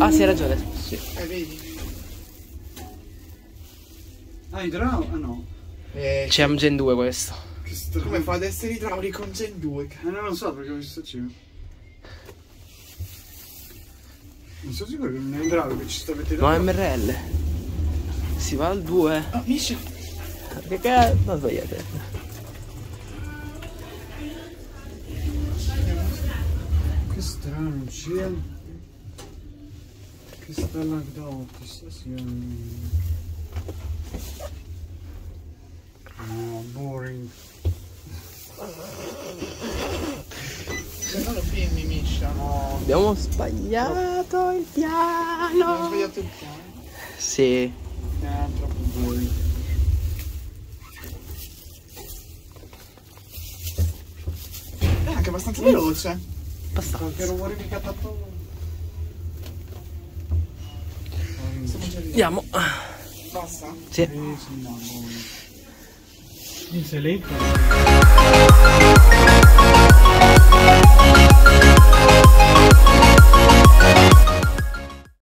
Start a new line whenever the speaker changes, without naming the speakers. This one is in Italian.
Ah, sì, hai ragione. Sì.
Vedi?
Ah, idraulico? Ah no.
C'è un Gen 2 questo.
Che strano.
Come fa ad essere idraulico un Gen 2?
Non lo so perché ho visto C. Non sono sicuro che non è idraulico, ci sta mettendo.
No, MRL. Si va al 2.
Oh, Misha!
Che cazzo? No, sbagliate.
Che strano, c'è. Che stalagdotti, no, boring.
Se non lo filmi, Misha, no.
Abbiamo sbagliato il piano.
Abbiamo sbagliato il piano.
Sì.
Troppo boring.
È anche abbastanza veloce.
Qualche rumore mica tanto.
Siamo già lì.
Andiamo.
Basta?
Sì.
Sì, no, boring. Sei lento?